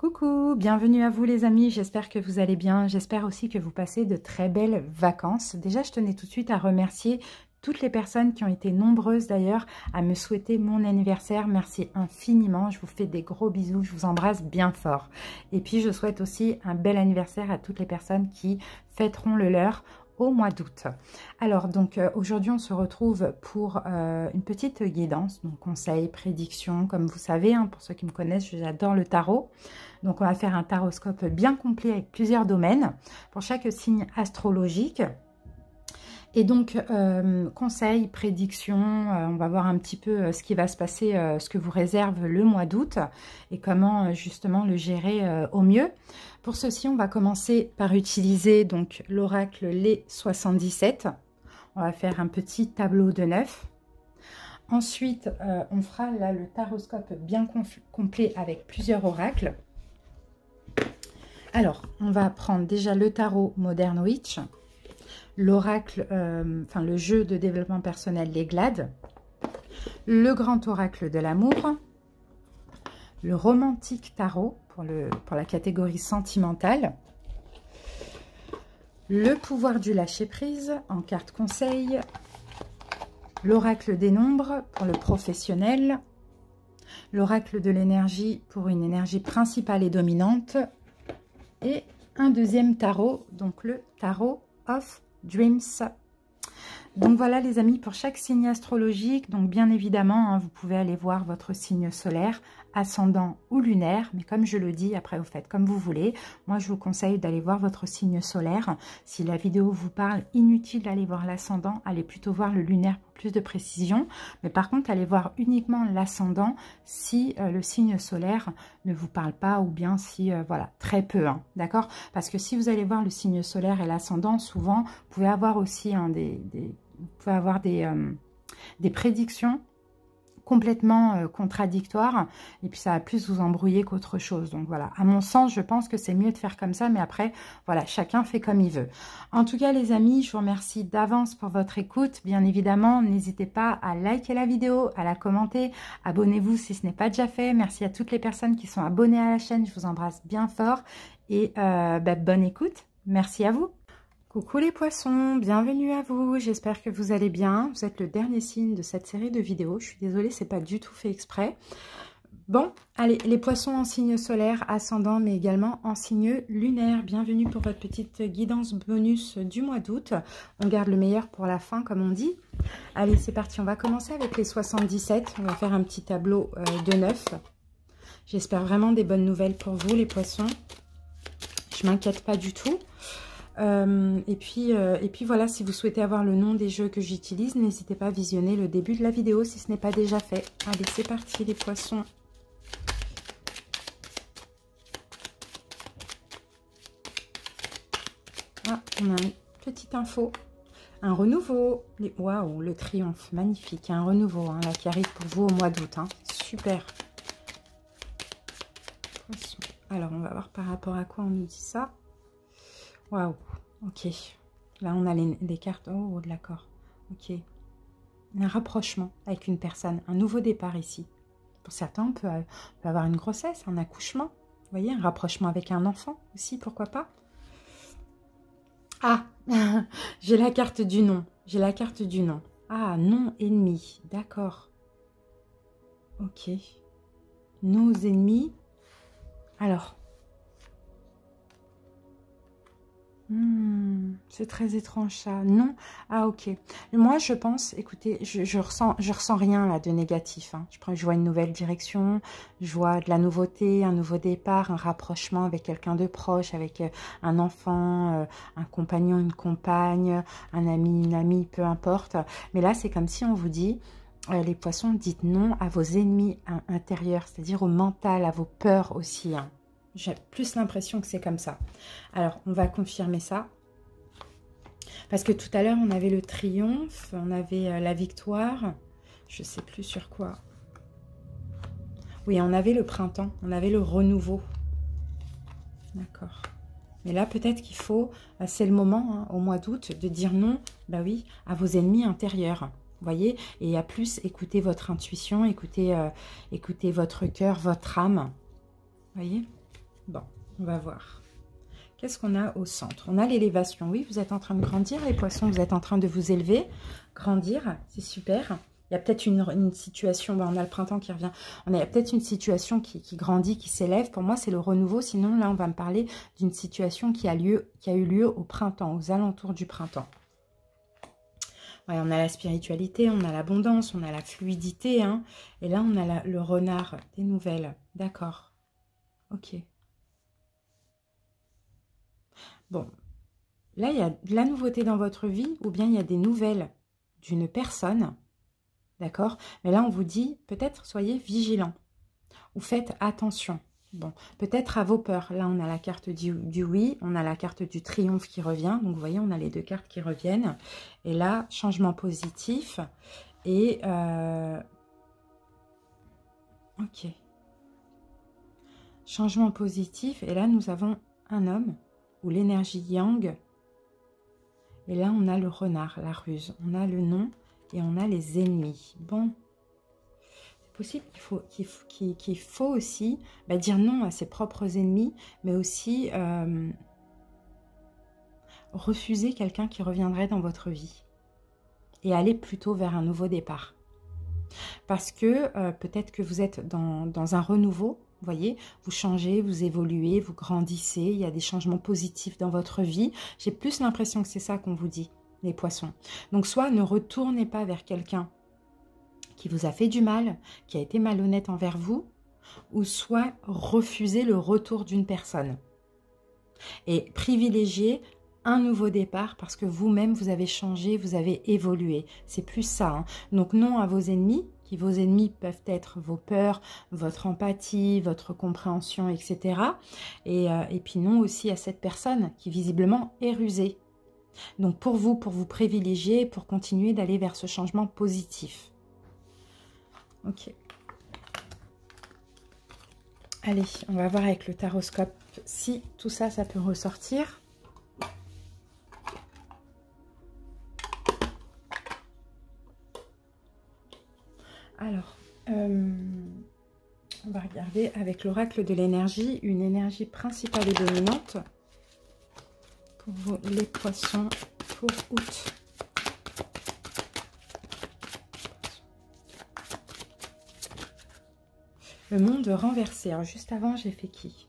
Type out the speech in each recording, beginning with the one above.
Coucou, bienvenue à vous les amis, j'espère que vous allez bien, j'espère aussi que vous passez de très belles vacances. Déjà, je tenais tout de suite à remercier toutes les personnes qui ont été nombreuses d'ailleurs à me souhaiter mon anniversaire. Merci infiniment, je vous fais des gros bisous, je vous embrasse bien fort. Et puis, je souhaite aussi un bel anniversaire à toutes les personnes qui fêteront le leur au mois d'août. Alors donc aujourd'hui on se retrouve pour une petite guidance, donc conseils, prédictions, comme vous savez, hein, pour ceux qui me connaissent, j'adore le tarot. Donc on va faire un taroscope bien complet avec plusieurs domaines pour chaque signe astrologique. Et donc, conseils, prédictions, on va voir un petit peu ce qui va se passer, ce que vous réserve le mois d'août et comment justement le gérer au mieux. Pour ceci, on va commencer par utiliser donc l'oracle Les 77. On va faire un petit tableau de 9. Ensuite, on fera là le taroscope bien complet avec plusieurs oracles. Alors, on va prendre déjà le tarot Modern Witch, l'oracle, le jeu de développement personnel, les Glades, le grand oracle de l'amour, le romantique tarot pour la catégorie sentimentale, le pouvoir du lâcher-prise en carte conseil, l'oracle des nombres pour le professionnel, l'oracle de l'énergie pour une énergie principale et dominante, et un deuxième tarot, donc le tarot of Dreams. Donc voilà les amis, pour chaque signe astrologique, donc bien évidemment, hein, vous pouvez aller voir votre signe solaire, ascendant ou lunaire, mais comme je le dis, après vous faites comme vous voulez. Moi je vous conseille d'aller voir votre signe solaire. Si la vidéo vous parle, inutile d'aller voir l'ascendant, allez plutôt voir le lunaire pour plus de précision. Mais par contre, allez voir uniquement l'ascendant si le signe solaire ne vous parle pas, ou bien si, voilà, très peu, hein, d'accord? Parce que si vous allez voir le signe solaire et l'ascendant, souvent, vous pouvez avoir aussi hein, des prédictions complètement contradictoires, et puis ça va plus vous embrouiller qu'autre chose. Donc voilà, à mon sens, je pense que c'est mieux de faire comme ça, mais après, voilà, chacun fait comme il veut. En tout cas, les amis, je vous remercie d'avance pour votre écoute. Bien évidemment, n'hésitez pas à liker la vidéo, à la commenter, abonnez-vous si ce n'est pas déjà fait. Merci à toutes les personnes qui sont abonnées à la chaîne, je vous embrasse bien fort, et bonne écoute, merci à vous. Coucou les poissons, bienvenue à vous, j'espère que vous allez bien. Vous êtes le dernier signe de cette série de vidéos, je suis désolée, c'est pas du tout fait exprès. Bon, allez, les poissons en signe solaire, ascendant, mais également en signe lunaire. Bienvenue pour votre petite guidance bonus du mois d'août. On garde le meilleur pour la fin, comme on dit. Allez, c'est parti, on va commencer avec les 77. On va faire un petit tableau de 9. J'espère vraiment des bonnes nouvelles pour vous, les poissons. Je m'inquiète pas du tout. Et puis voilà, si vous souhaitez avoir le nom des jeux que j'utilise, n'hésitez pas à visionner le début de la vidéo si ce n'est pas déjà fait. Allez, c'est parti les poissons. Ah, on a une petite info. Un renouveau. Waouh, le triomphe, magnifique. Un renouveau hein, là, qui arrive pour vous au mois d'août. Hein. Super. Poisson. Alors, on va voir par rapport à quoi on nous dit ça. Waouh, ok. Là, on a les cartes. Oh, d'accord. Ok. Un rapprochement avec une personne. Un nouveau départ ici. Pour certains, on peut avoir une grossesse, un accouchement. Vous voyez, un rapprochement avec un enfant aussi, pourquoi pas. Ah, j'ai la carte du nom. J'ai la carte du nom. Ah, non ennemi. D'accord. Ok. Nos ennemis. Alors... c'est très étrange ça. Non. Ah ok. Moi je pense, écoutez, je ressens rien là de négatif. Hein. Je vois une nouvelle direction, je vois de la nouveauté, un nouveau départ, un rapprochement avec quelqu'un de proche, avec un enfant, un compagnon, une compagne, un ami, une amie, peu importe. Mais là c'est comme si on vous dit, les poissons, dites non à vos ennemis intérieurs, c'est-à-dire au mental, à vos peurs aussi. Hein. J'ai plus l'impression que c'est comme ça. Alors, on va confirmer ça. Parce que tout à l'heure, on avait le triomphe, on avait la victoire. Je ne sais plus sur quoi. Oui, on avait le printemps, on avait le renouveau. D'accord. Mais là, peut-être qu'il faut, c'est le moment, hein, au mois d'août, de dire non, bah oui, à vos ennemis intérieurs. Vous voyez? Et à plus, écoutez votre intuition, écoutez votre cœur, votre âme. Vous voyez? Bon, on va voir. Qu'est-ce qu'on a au centre? On a l'élévation. Oui, vous êtes en train de grandir, les poissons. Vous êtes en train de vous élever. Grandir, c'est super. Il y a peut-être une situation, on a le printemps qui revient, on a peut-être une situation qui grandit, qui s'élève. Pour moi, c'est le renouveau. Sinon, là, on va me parler d'une situation qui a eu lieu au printemps, aux alentours du printemps. Ouais, on a la spiritualité, on a l'abondance, on a la fluidité. Hein, et là, on a le renard, des nouvelles. D'accord. Ok. Bon, là, il y a de la nouveauté dans votre vie ou bien il y a des nouvelles d'une personne. D'accord? Mais là, on vous dit, peut-être, soyez vigilants ou faites attention. Bon, peut-être à vos peurs. Là, on a la carte du oui, on a la carte du triomphe qui revient. Donc, vous voyez, on a les deux cartes qui reviennent. Et là, changement positif. Et, ok. Changement positif. Et là, nous avons un homme ou l'énergie yang. Et là, on a le renard, la ruse. On a le nom et on a les ennemis. Bon. Possible qu'il faut aussi dire non à ses propres ennemis, mais aussi refuser quelqu'un qui reviendrait dans votre vie et aller plutôt vers un nouveau départ. Parce que peut-être que vous êtes dans un renouveau, vous voyez, vous changez, vous évoluez, vous grandissez, il y a des changements positifs dans votre vie. J'ai plus l'impression que c'est ça qu'on vous dit, les poissons. Donc soit ne retournez pas vers quelqu'un qui vous a fait du mal, qui a été malhonnête envers vous, ou soit refuser le retour d'une personne. Et privilégier un nouveau départ parce que vous-même, vous avez changé, vous avez évolué. C'est plus ça. Hein. Donc non à vos ennemis, qui vos ennemis peuvent être vos peurs, votre empathie, votre compréhension, etc. Et puis non aussi à cette personne qui visiblement est rusée. Donc pour vous privilégier, pour continuer d'aller vers ce changement positif. Ok. Allez, on va voir avec le taroscope si tout ça, ça peut ressortir. Alors, on va regarder avec l'oracle de l'énergie, une énergie principale et dominante pour vous, les poissons, pour août. Le monde renversé. Alors, juste avant, j'ai fait qui?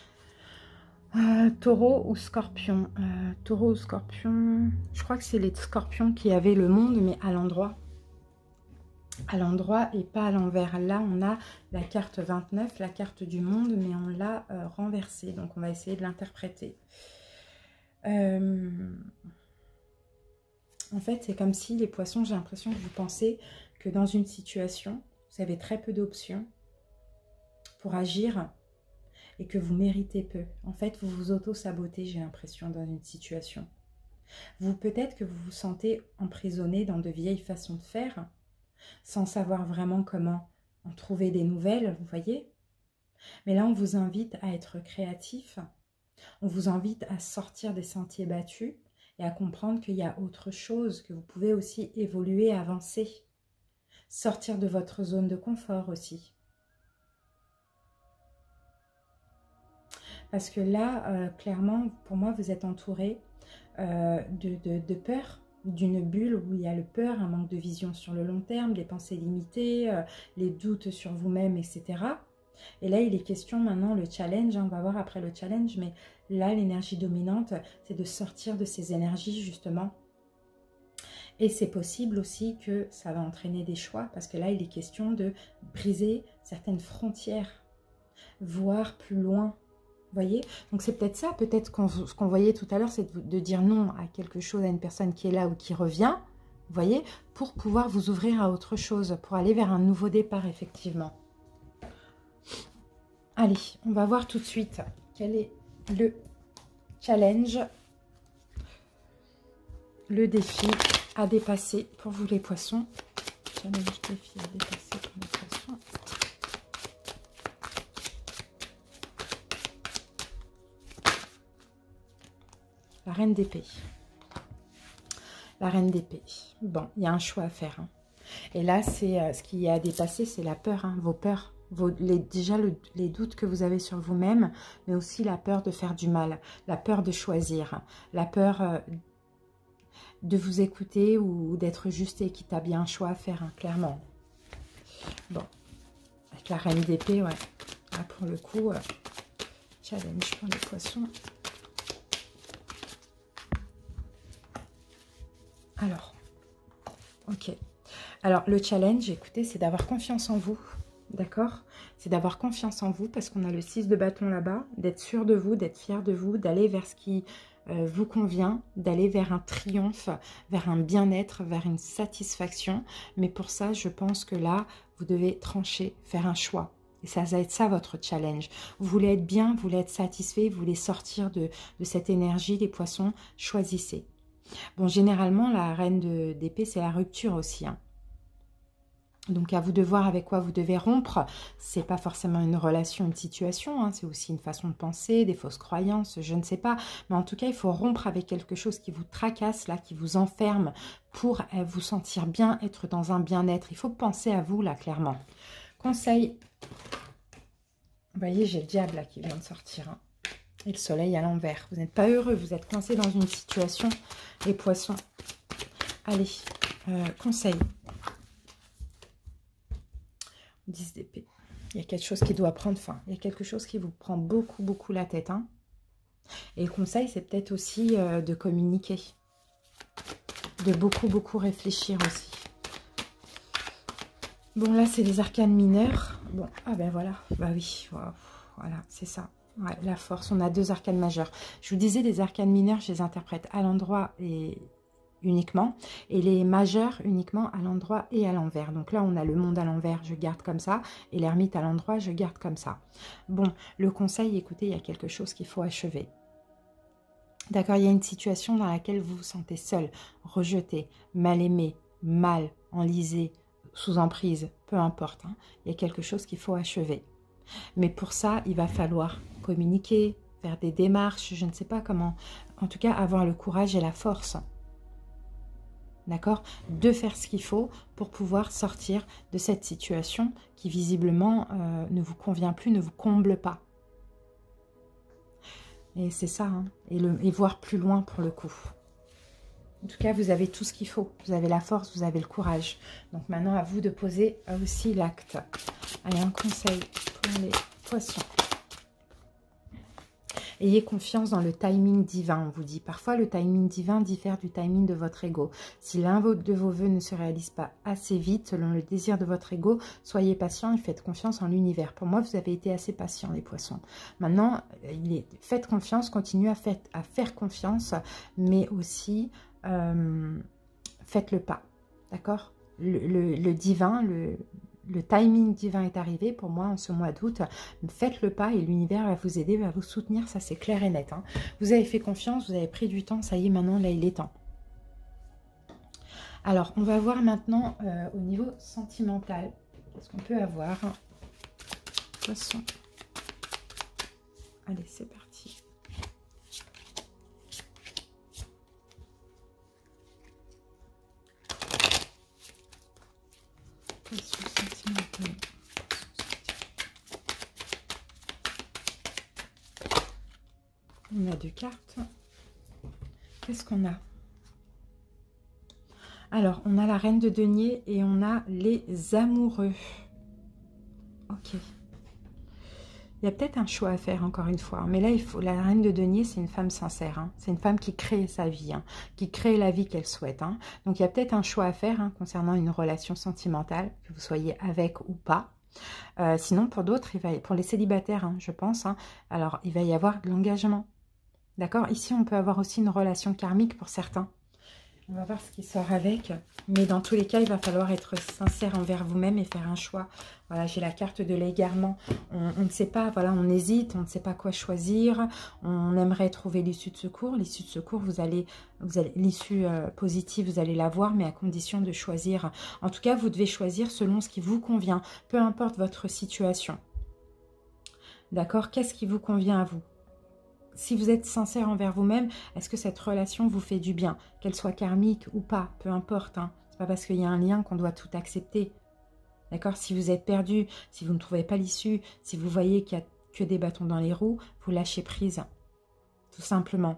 Taureau ou scorpion? Taureau ou scorpion? Je crois que c'est les scorpions qui avaient le monde, mais à l'endroit. À l'endroit et pas à l'envers. Là, on a la carte 29, la carte du monde, mais on l'a renversée. Donc, on va essayer de l'interpréter. En fait, c'est comme si les poissons, j'ai l'impression que vous pensez que dans une situation, vous avez très peu d'options pour agir et que vous méritez peu. En fait, vous vous auto-sabotez, j'ai l'impression, dans une situation. Peut-être que vous vous sentez emprisonné dans de vieilles façons de faire, sans savoir vraiment comment en trouver des nouvelles, vous voyez. Mais là, on vous invite à être créatif, on vous invite à sortir des sentiers battus et à comprendre qu'il y a autre chose, que vous pouvez aussi évoluer, avancer, sortir de votre zone de confort aussi. Parce que là, clairement, pour moi, vous êtes entouré de peur, d'une bulle où il y a le peur, un manque de vision sur le long terme, des pensées limitées, les doutes sur vous-même, etc. Et là, il est question maintenant, le challenge, on va voir après le challenge, mais là, l'énergie dominante, c'est de sortir de ces énergies, justement. Et c'est possible aussi que ça va entraîner des choix, parce que là, il est question de briser certaines frontières, voir plus loin. Vous voyez? Donc c'est peut-être ça, peut-être ce qu'on voyait tout à l'heure, c'est de dire non à quelque chose, à une personne qui est là ou qui revient, vous voyez, pour pouvoir vous ouvrir à autre chose, pour aller vers un nouveau départ, effectivement. Allez, on va voir tout de suite quel est le challenge, le défi à dépasser pour vous les poissons. Challenge, défi à dépasser pour les poissons. La reine d'épée. La reine d'épée. Bon, il y a un choix à faire. Hein. Et là, c'est ce qui est à dépasser, c'est la peur, hein, vos peurs. déjà les doutes que vous avez sur vous-même, mais aussi la peur de faire du mal, la peur de choisir, la peur de vous écouter ou d'être juste et équitable. Il y a un choix à faire, hein, clairement. Bon, avec la reine d'épée, ouais. Là, pour le coup, challenge pour les poissons. Alors, ok. Alors, le challenge, écoutez, c'est d'avoir confiance en vous, d'accord? C'est d'avoir confiance en vous parce qu'on a le 6 de bâton là-bas, d'être sûr de vous, d'être fier de vous, d'aller vers ce qui vous convient, d'aller vers un triomphe, vers un bien-être, vers une satisfaction. Mais pour ça, je pense que là, vous devez trancher, faire un choix. Et ça va être ça votre challenge. Vous voulez être bien, vous voulez être satisfait, vous voulez sortir de cette énergie, les poissons, choisissez. Bon, généralement, la reine d'épée, c'est la rupture aussi, hein. Donc, à vous de voir avec quoi vous devez rompre. C'est pas forcément une relation, une situation, hein. C'est aussi une façon de penser, des fausses croyances, je ne sais pas. Mais en tout cas, il faut rompre avec quelque chose qui vous tracasse, là, qui vous enferme pour vous sentir bien, être dans un bien-être. Il faut penser à vous, là, clairement. Conseil. Vous voyez, j'ai le diable, là, qui vient de sortir, hein. Et le soleil à l'envers. Vous n'êtes pas heureux, vous êtes coincé dans une situation, les poissons. Allez, conseil. 10 d'épée. Il y a quelque chose qui doit prendre fin. Il y a quelque chose qui vous prend beaucoup, beaucoup la tête, hein. Et le conseil, c'est peut-être aussi de communiquer. De beaucoup, beaucoup réfléchir aussi. Bon, là, c'est les arcanes mineurs. Bon, ah ben voilà. Bah oui, voilà, c'est ça. Ouais, la force. On a 2 arcanes majeures. Je vous disais, les arcanes mineurs, je les interprète à l'endroit et uniquement, et les majeurs uniquement à l'endroit et à l'envers. Donc là, on a le monde à l'envers, je garde comme ça, et l'ermite à l'endroit, je garde comme ça. Bon, le conseil, écoutez, il y a quelque chose qu'il faut achever. D'accord, il y a une situation dans laquelle vous vous sentez seul, rejeté, mal aimé, mal, enlisé, sous emprise, peu importe, hein. Il y a quelque chose qu'il faut achever. Mais pour ça, il va falloir communiquer, faire des démarches, je ne sais pas comment. En tout cas, avoir le courage et la force. D'accord, de faire ce qu'il faut pour pouvoir sortir de cette situation qui visiblement ne vous convient plus, ne vous comble pas. Et c'est ça, hein, et voir plus loin pour le coup. En tout cas, vous avez tout ce qu'il faut. Vous avez la force, vous avez le courage. Donc maintenant, à vous de poser aussi l'acte. Allez, un conseil pour les poissons. Ayez confiance dans le timing divin, on vous dit. Parfois, le timing divin diffère du timing de votre ego. Si l'un de vos vœux ne se réalise pas assez vite, selon le désir de votre ego, soyez patient et faites confiance en l'univers. Pour moi, vous avez été assez patient, les poissons. Maintenant, faites confiance, continuez à faire confiance, mais aussi, faites le pas. D'accord ? Le divin, le timing divin est arrivé pour moi en ce mois d'août. Faites le pas et l'univers va vous aider, va vous soutenir. Ça, c'est clair et net, hein. Vous avez fait confiance, vous avez pris du temps. Ça y est, maintenant, là, il est temps. Alors, on va voir maintenant au niveau sentimental. Qu'est-ce qu'on peut avoir? Poisson. Allez, c'est parti. Poisson sentimental. On a 2 cartes. Qu'est-ce qu'on a? Alors, on a la reine de denier et on a les amoureux. Ok. Il y a peut-être un choix à faire, encore une fois. Mais là, la reine de denier, c'est une femme sincère, hein. C'est une femme qui crée sa vie, hein, qui crée la vie qu'elle souhaite, hein. Donc, il y a peut-être un choix à faire, hein, concernant une relation sentimentale, que vous soyez avec ou pas. Sinon, pour d'autres, pour les célibataires, hein, je pense, hein, alors, il va y avoir de l'engagement. D'accord? Ici, on peut avoir aussi une relation karmique pour certains. On va voir ce qui sort avec. Mais dans tous les cas, il va falloir être sincère envers vous-même et faire un choix. Voilà, j'ai la carte de l'égarement. On ne sait pas, voilà, on hésite, on ne sait pas quoi choisir. On aimerait trouver l'issue de secours. L'issue de secours, l'issue positive, vous allez la voir, mais à condition de choisir. En tout cas, vous devez choisir selon ce qui vous convient, peu importe votre situation. D'accord? Qu'est-ce qui vous convient à vous? Si vous êtes sincère envers vous-même, est-ce que cette relation vous fait du bien? Qu'elle soit karmique ou pas, peu importe, hein. C'est pas parce qu'il y a un lien qu'on doit tout accepter. D'accord? Si vous êtes perdu, si vous ne trouvez pas l'issue, si vous voyez qu'il n'y a que des bâtons dans les roues, vous lâchez prise. Tout simplement.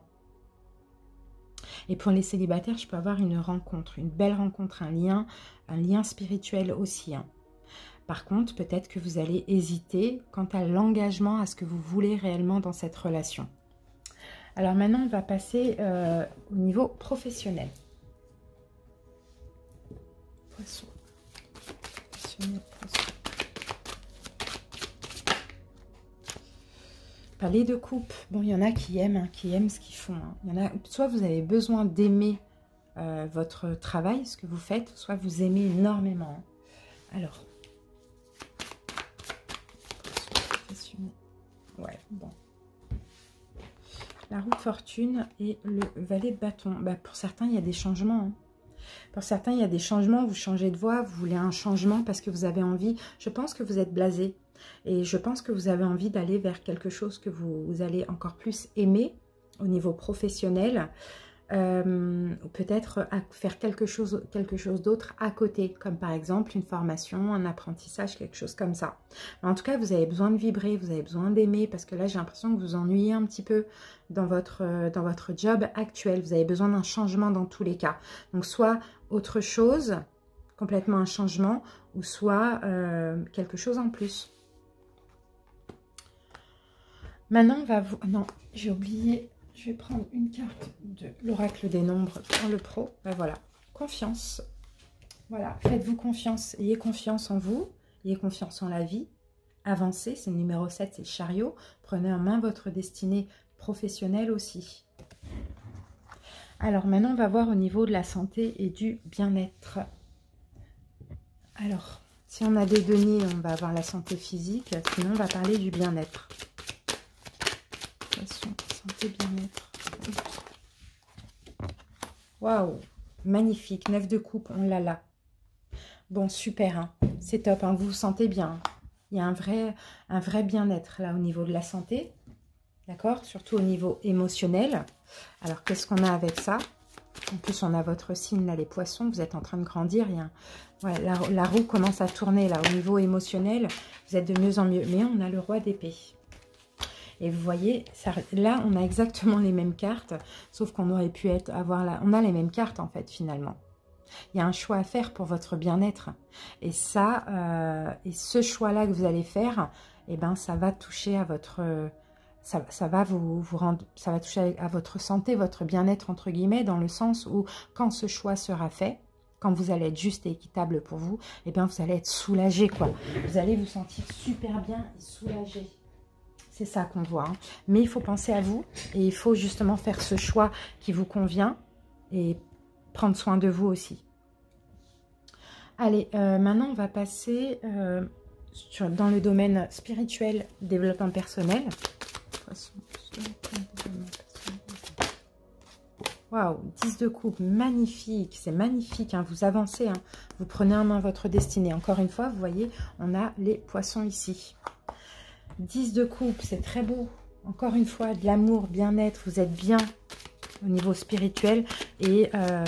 Et pour les célibataires, je peux avoir une rencontre, une belle rencontre, un lien spirituel aussi. Hein. Par contre, peut-être que vous allez hésiter quant à l'engagement, à ce que vous voulez réellement dans cette relation. Alors maintenant, on va passer au niveau professionnel. Poisson. Professionnel, poisson. Palais de coupe. Bon, il y en a qui aiment ce qu'ils font. Hein. Il y en a, soit vous avez besoin d'aimer votre travail, ce que vous faites, soit vous aimez énormément. Hein. Alors. Ouais, bon. La roue de fortune et le valet de bâton. Bah, pour certains, il y a des changements. Hein. Pour certains, il y a des changements. Vous changez de voie, vous voulez un changement parce que vous avez envie. Je pense que vous êtes blasé. Et je pense que vous avez envie d'aller vers quelque chose que vous allez encore plus aimer au niveau professionnel. Ou peut-être faire quelque chose d'autre à côté, comme par exemple une formation, un apprentissage, quelque chose comme ça. Mais en tout cas, vous avez besoin de vibrer, vous avez besoin d'aimer, parce que là, j'ai l'impression que vous ennuyez un petit peu dans votre job actuel. Vous avez besoin d'un changement dans tous les cas. Donc, soit autre chose, complètement un changement, ou soit quelque chose en plus. Maintenant, on va vous... Non, j'ai oublié... Je vais prendre une carte de l'oracle des nombres pour le pro. Ben voilà, confiance. Voilà, faites-vous confiance. Ayez confiance en vous. Ayez confiance en la vie. Avancez, c'est le numéro 7, c'est le chariot. Prenez en main votre destinée professionnelle aussi. Alors maintenant, on va voir au niveau de la santé et du bien-être. Alors, si on a des deniers, on va avoir la santé physique. Sinon, on va parler du bien-être. Santé, bien-être. Waouh, magnifique, 9 de coupe, on l'a là. Bon, super, hein. C'est top, hein. Vous vous sentez bien. Il y a un vrai bien-être là au niveau de la santé, d'accord? Surtout au niveau émotionnel. Alors, qu'est-ce qu'on a avec ça? En plus, on a votre signe là, les poissons, vous êtes en train de grandir. Il y a ouais, la roue commence à tourner là au niveau émotionnel. Vous êtes de mieux en mieux. Mais on a le roi d'épée. Et vous voyez, ça, là, on a exactement les mêmes cartes, sauf qu'on aurait pu avoir là. On a les mêmes cartes, en fait, finalement. Il y a un choix à faire pour votre bien-être. Et ça, et ce choix-là que vous allez faire, eh ben, ça va toucher à votre... Ça va vous rendre... Ça va toucher à votre santé, votre bien-être, entre guillemets, dans le sens où, quand ce choix sera fait, quand vous allez être juste et équitable pour vous, eh bien, vous allez être soulagé, quoi. Vous allez vous sentir super bien et soulagé. C'est ça qu'on voit. Hein. Mais il faut penser à vous et il faut justement faire ce choix qui vous convient et prendre soin de vous aussi. Allez, maintenant on va passer dans le domaine spirituel, développement personnel. Waouh, 10 de coupe, magnifique, c'est magnifique, hein, vous avancez, hein, vous prenez en main votre destinée. Encore une fois, vous voyez, on a les poissons ici. 10 de coupe, c'est très beau. Encore une fois, de l'amour, bien-être, vous êtes bien au niveau spirituel et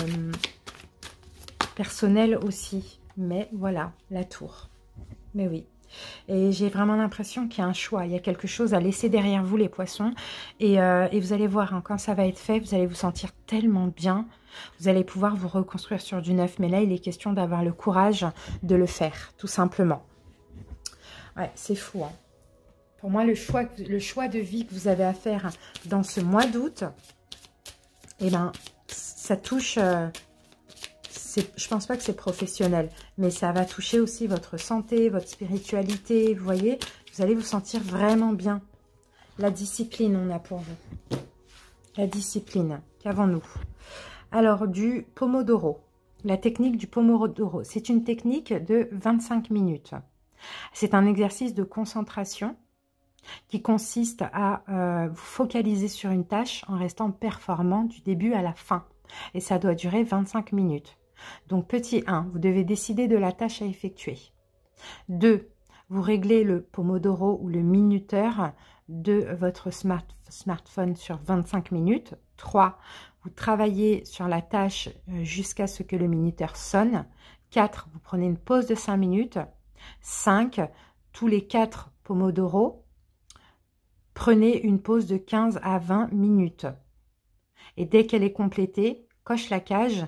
personnel aussi. Mais voilà, la tour. Mais oui. Et j'ai vraiment l'impression qu'il y a un choix. Il y a quelque chose à laisser derrière vous, les poissons. Et vous allez voir, hein, quand ça va être fait, vous allez vous sentir tellement bien. Vous allez pouvoir vous reconstruire sur du neuf. Mais là, il est question d'avoir le courage de le faire, tout simplement. Ouais, c'est fou, hein. Pour moi, le choix de vie que vous avez à faire dans ce mois d'août, eh ben, ça touche... je pense pas que c'est professionnel, mais ça va toucher aussi votre santé, votre spiritualité. Vous voyez, vous allez vous sentir vraiment bien. La discipline, on a pour vous. La discipline, qu'avons-nous? Alors, du Pomodoro. La technique du Pomodoro, c'est une technique de 25 minutes. C'est un exercice de concentration qui consiste à vous focaliser sur une tâche en restant performant du début à la fin. Et ça doit durer 25 minutes. Donc, petit 1, vous devez décider de la tâche à effectuer. 2, vous réglez le Pomodoro ou le minuteur de votre smartphone sur 25 minutes. 3, vous travaillez sur la tâche jusqu'à ce que le minuteur sonne. 4, vous prenez une pause de 5 minutes. 5, tous les 4 Pomodoro, prenez une pause de 15 à 20 minutes. Et dès qu'elle est complétée, coche la case,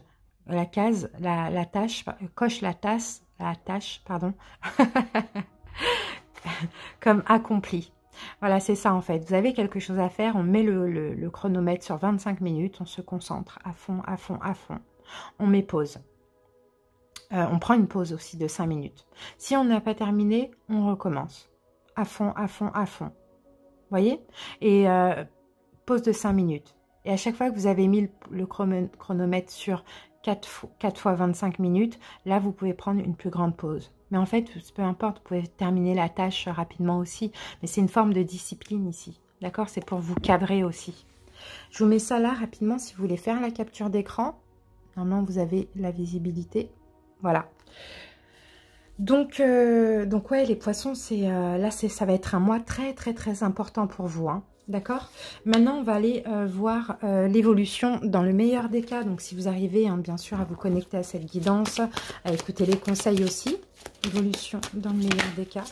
coche la tâche, pardon, comme accompli. Voilà, c'est ça en fait. Vous avez quelque chose à faire, on met le chronomètre sur 25 minutes, on se concentre à fond, à fond, à fond. On met pause. On prend une pause aussi de 5 minutes. Si on n'a pas terminé, on recommence. À fond, à fond, à fond. Vous voyez? Et pause de 5 minutes. Et à chaque fois que vous avez mis le chronomètre sur 4 fois 25 minutes, là, vous pouvez prendre une plus grande pause. Mais en fait, peu importe, vous pouvez terminer la tâche rapidement aussi. Mais c'est une forme de discipline ici. D'accord? C'est pour vous cadrer aussi. Je vous mets ça là rapidement si vous voulez faire la capture d'écran. Normalement, vous avez la visibilité. Voilà. Donc ouais, les poissons, là, ça va être un mois très, très, très important pour vous. Hein. D'accord? Maintenant, on va aller voir l'évolution dans le meilleur des cas. Donc, si vous arrivez, hein, bien sûr, à vous connecter à cette guidance, à écouter les conseils aussi. Évolution dans le meilleur des cas.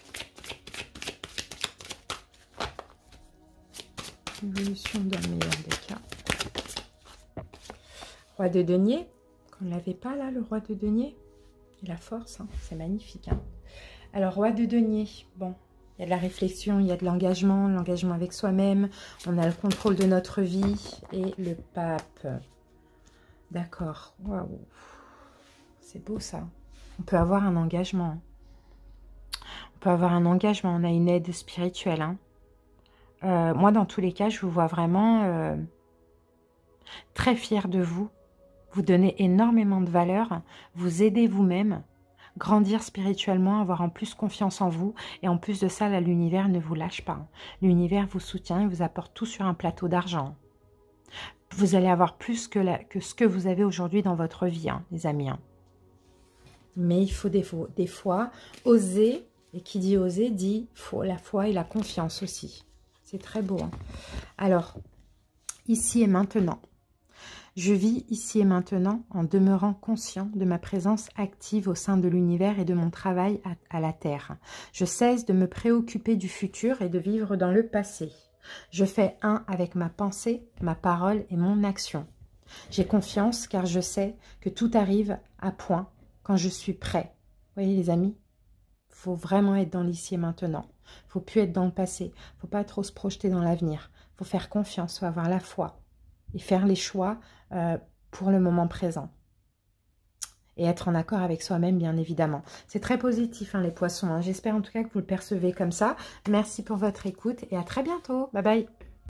Évolution dans le meilleur des cas. Roi de denier. Qu'on ne l'avait pas, là, le roi de denier. Et la force, hein, c'est magnifique. Hein. Alors, roi de denier, bon, il y a de la réflexion, il y a de l'engagement avec soi-même, on a le contrôle de notre vie et le pape. D'accord, waouh, c'est beau ça. On peut avoir un engagement. On peut avoir un engagement, on a une aide spirituelle. Hein. Moi, dans tous les cas, je vous vois vraiment très fière de vous. Vous donnez énormément de valeur, vous aidez vous-même, grandir spirituellement, avoir en plus confiance en vous. Et en plus de ça, là, l'univers ne vous lâche pas. L'univers vous soutient et vous apporte tout sur un plateau d'argent. Vous allez avoir plus que ce que vous avez aujourd'hui dans votre vie, hein, les amis. Hein. Mais il faut des fois oser. Et qui dit oser, dit la foi et la confiance aussi. C'est très beau. Hein. Alors, ici et maintenant. Je vis ici et maintenant en demeurant conscient de ma présence active au sein de l'univers et de mon travail à la Terre. Je cesse de me préoccuper du futur et de vivre dans le passé. Je fais un avec ma pensée, ma parole et mon action. J'ai confiance car je sais que tout arrive à point quand je suis prêt. Vous voyez les amis, il faut vraiment être dans l'ici et maintenant. Il ne faut plus être dans le passé. Il ne faut pas trop se projeter dans l'avenir. Il faut faire confiance, il faut avoir la foi. Et faire les choix pour le moment présent. Et être en accord avec soi-même, bien évidemment. C'est très positif, hein, les poissons. Hein. J'espère en tout cas que vous le percevez comme ça. Merci pour votre écoute et à très bientôt. Bye bye.